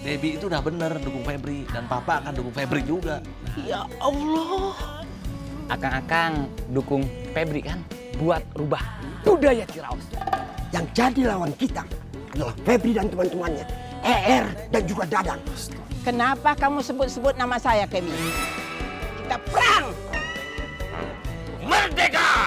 Debbie itu udah bener dukung Febri dan Papa akan dukung Febri juga. Ya Allah. Akang-akang dukung Febri kan buat rubah budaya Ciraos. Yang jadi lawan kita adalah Febri dan teman-temannya, dan juga Dadang. Kenapa kamu sebut-sebut nama saya, Kemi? Kita perang! Merdeka!